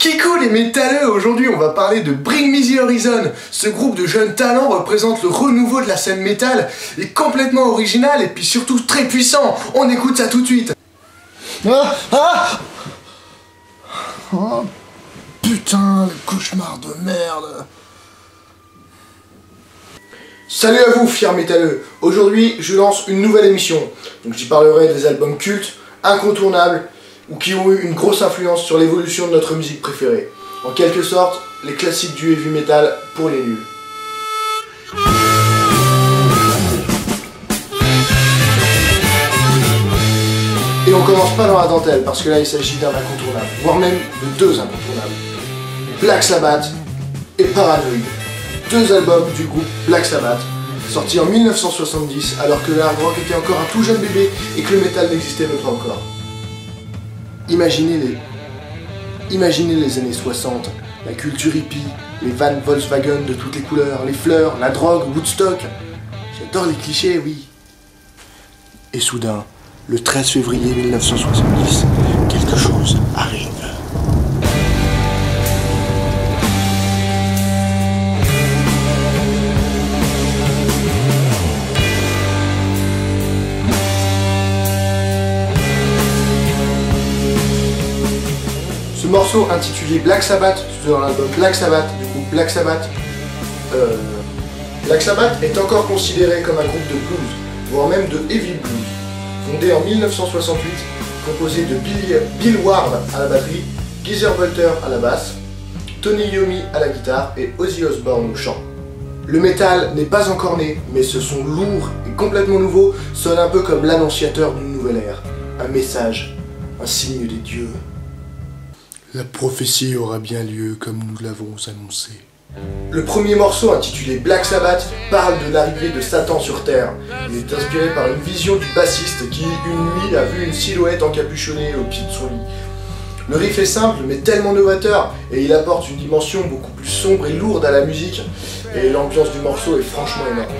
Kikou les métalleux, aujourd'hui on va parler de Bring Me The Horizon. Ce groupe de jeunes talents représente le renouveau de la scène métal, est complètement original et puis surtout très puissant. On écoute ça tout de suite. Oh putain, le cauchemar de merde. Salut à vous, fiers métalleux. Aujourd'hui, je lance une nouvelle émission. Donc j'y parlerai des albums cultes, incontournables, ou qui ont eu une grosse influence sur l'évolution de notre musique préférée. En quelque sorte, les classiques du heavy metal pour les nuls. Et on commence pas dans la dentelle, parce que là il s'agit d'un incontournable, voire même de deux incontournables. Black Sabbath et Paranoid. Deux albums du groupe Black Sabbath, sortis en 1970, alors que le hard rock était encore un tout jeune bébé et que le metal n'existait même pas encore. Imaginez les années 60, la culture hippie, les vannes Volkswagen de toutes les couleurs, les fleurs, la drogue, Woodstock. J'adore les clichés, oui. Et soudain, le 13 février 1970, quelque chose arrive. Ce morceau intitulé Black Sabbath, dans l'album Black Sabbath du groupe Black Sabbath, Black Sabbath est encore considéré comme un groupe de blues, voire même de heavy blues. Fondé en 1968, composé de Bill Ward à la batterie, Geezer Butler à la basse, Tony Iommi à la guitare et Ozzy Osbourne au chant. Le métal n'est pas encore né, mais ce son lourd et complètement nouveau sonne un peu comme l'annonciateur d'une nouvelle ère, un message, un signe des dieux. La prophétie aura bien lieu comme nous l'avons annoncé. Le premier morceau, intitulé Black Sabbath, parle de l'arrivée de Satan sur Terre. Il est inspiré par une vision du bassiste qui, une nuit, a vu une silhouette encapuchonnée au pied de son lit. Le riff est simple, mais tellement novateur, et il apporte une dimension beaucoup plus sombre et lourde à la musique, et l'ambiance du morceau est franchement énorme.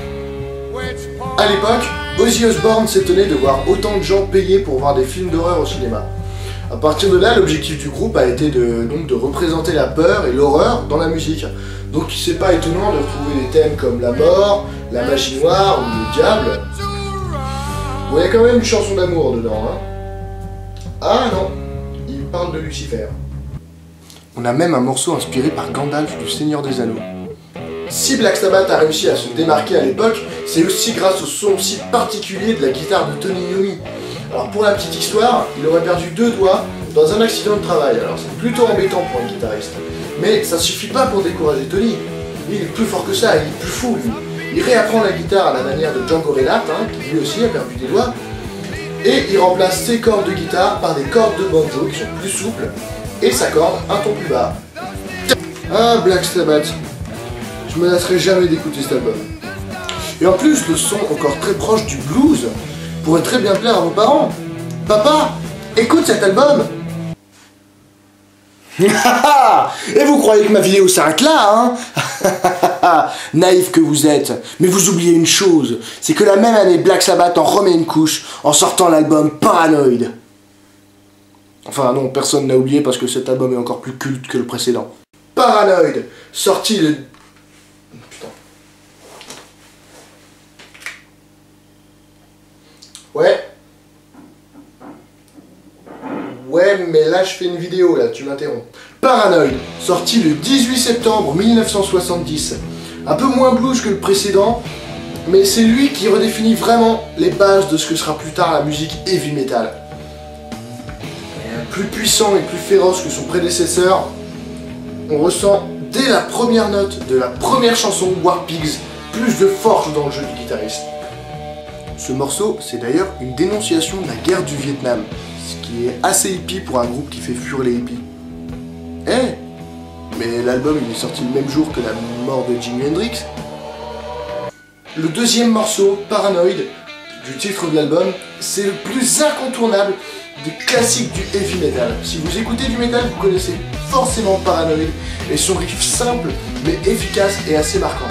À l'époque, Ozzy Osbourne s'étonnait de voir autant de gens payer pour voir des films d'horreur au cinéma. À partir de là, l'objectif du groupe a été de représenter la peur et l'horreur dans la musique. Donc c'est pas étonnant de retrouver des thèmes comme la mort, la magie noire ou le diable. Bon, il y a quand même une chanson d'amour dedans, hein. Ah non, il parle de Lucifer. On a même un morceau inspiré par Gandalf du Seigneur des Anneaux. Si Black Sabbath a réussi à se démarquer à l'époque, c'est aussi grâce au son si particulier de la guitare de Tony Iommi. Alors pour la petite histoire, il aurait perdu 2 doigts dans un accident de travail, alors c'est plutôt embêtant pour un guitariste. Mais ça suffit pas pour décourager Tony. Il est plus fort que ça, il est plus fou lui. Il réapprend la guitare à la manière de Django Reinhardt, qui lui aussi a perdu des doigts, et il remplace ses cordes de guitare par des cordes de banjo qui sont plus souples, et sa corde un ton plus bas. Ah, Black Sabbath, je me lasserai jamais d'écouter cet album. Et en plus, le son encore très proche du blues pourrait très bien plaire à vos parents. Papa, écoute cet album. Et vous croyez que ma vidéo s'arrête là, hein? Naïf que vous êtes. Mais vous oubliez une chose, c'est que la même année, Black Sabbath en remet une couche en sortant l'album Paranoid. Enfin non, personne n'a oublié parce que cet album est encore plus culte que le précédent. Paranoid, sorti le... Putain. Ouais, mais là je fais une vidéo, là, tu m'interromps. Paranoid, sorti le 18 septembre 1970. Un peu moins blues que le précédent, mais c'est lui qui redéfinit vraiment les bases de ce que sera plus tard la musique heavy metal. Plus puissant et plus féroce que son prédécesseur, on ressent dès la première note de la première chanson War Pigs plus de force dans le jeu du guitariste. Ce morceau, c'est d'ailleurs une dénonciation de la guerre du Vietnam, ce qui est assez hippie pour un groupe qui fait fuir les hippies. Mais l'album il est sorti le même jour que la mort de Jimi Hendrix. Le deuxième morceau, Paranoid, du titre de l'album, c'est le plus incontournable des classiques du heavy metal. Si vous écoutez du metal, vous connaissez forcément Paranoid et son riff simple mais efficace et assez marquant.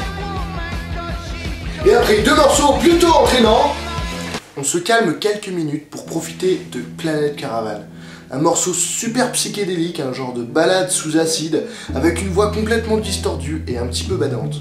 Et après 2 morceaux plutôt entraînants, on se calme quelques minutes pour profiter de Planet Caravan. Un morceau super psychédélique, un genre de balade sous acide, avec une voix complètement distordue et un petit peu badante.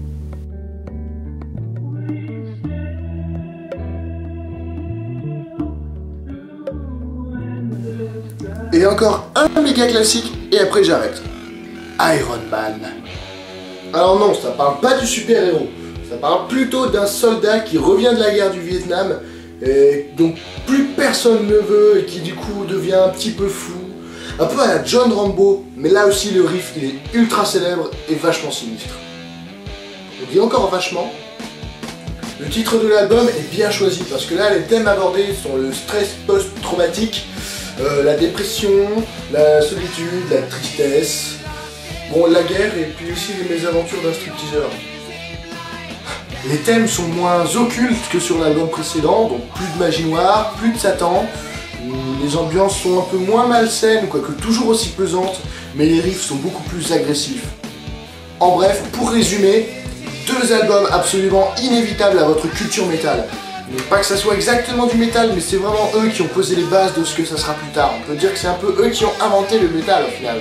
Et encore un méga classique, et après j'arrête. Iron Man. Alors non, ça parle pas du super-héros. Ça parle plutôt d'un soldat qui revient de la guerre du Vietnam, et donc plus personne ne veut, et qui du coup devient un petit peu fou. Un peu à la John Rambo, mais là aussi le riff il est ultra célèbre et vachement sinistre. On dit encore vachement. Le titre de l'album est bien choisi, parce que là les thèmes abordés sont le stress post-traumatique, la dépression, la solitude, la tristesse, bon, la guerre et puis aussi les mésaventures d'un stripteaseur. Les thèmes sont moins occultes que sur l'album précédent, donc plus de magie noire, plus de Satan, les ambiances sont un peu moins malsaines, quoique toujours aussi pesantes, mais les riffs sont beaucoup plus agressifs. En bref, pour résumer, 2 albums absolument inévitables à votre culture métal. Pas que ça soit exactement du métal, mais c'est vraiment eux qui ont posé les bases de ce que ça sera plus tard. On peut dire que c'est un peu eux qui ont inventé le métal au final.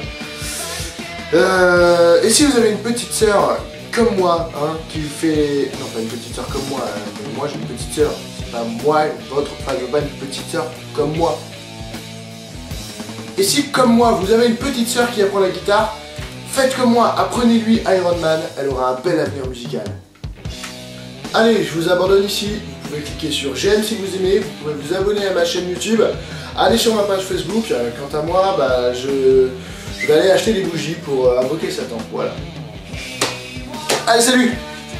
Et si vous avez une petite sœur comme moi, hein, qui fait... Non, pas une petite sœur comme moi, mais moi j'ai une petite sœur. C'est pas moi, votre... Enfin, je veux pas une petite sœur comme moi. Et si, comme moi, vous avez une petite sœur qui apprend la guitare, faites comme moi, apprenez-lui Iron Man, elle aura un bel avenir musical. Allez, je vous abandonne ici. Vous pouvez cliquer sur j'aime si vous aimez, vous pouvez vous abonner à ma chaîne YouTube, allez sur ma page Facebook, quant à moi, bah, je vais aller acheter des bougies pour invoquer Satan, voilà. Allez, salut!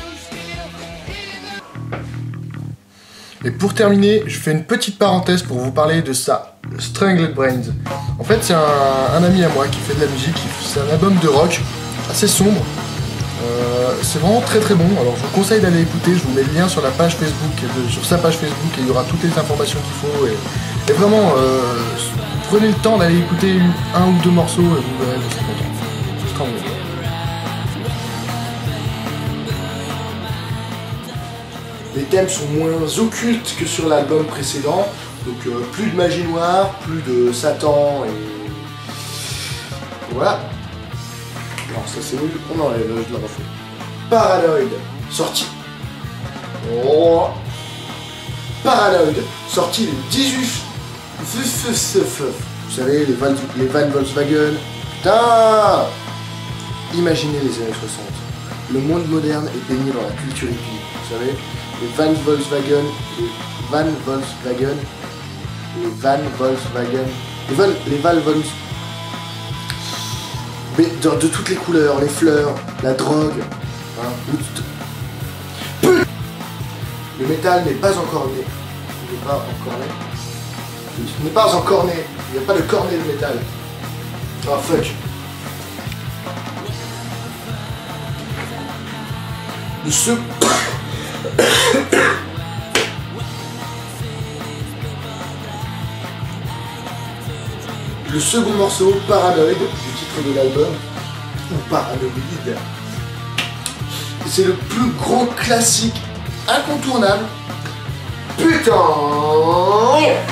Et pour terminer, je fais une petite parenthèse pour vous parler de ça, Strangled Brains. En fait, c'est un ami à moi qui fait de la musique, c'est un album de rock assez sombre. C'est vraiment très très bon, alors je vous conseille d'aller écouter, je vous mets le lien sur la page Facebook, sur sa page Facebook, et il y aura toutes les informations qu'il faut, et vraiment, prenez le temps d'aller écouter 1 ou 2 morceaux, et vous verrez, je serai content. C'est très bon. Les thèmes sont moins occultes que sur l'album précédent, donc plus de magie noire, plus de Satan, et voilà. Alors ça c'est nul, on enlève, je la refais. Paranoid, sorti. Oh. Paranoid, sorti le 18. Vous savez, les Van Volkswagen. Putain. Imaginez les années 60. Le monde moderne est baigné dans la culture hippie. Vous savez, les Van Volkswagen, les Van Volkswagen. Mais de toutes les couleurs, les fleurs, la drogue, hein, le métal n'est pas encore né. Il n'est pas encore né. Il n'est pas encore né. Il n'y a pas de cornet de métal. Oh fuck. Le second morceau, Paranoid, du titre de l'album, ou Paranoid, c'est le plus gros classique incontournable. Putain!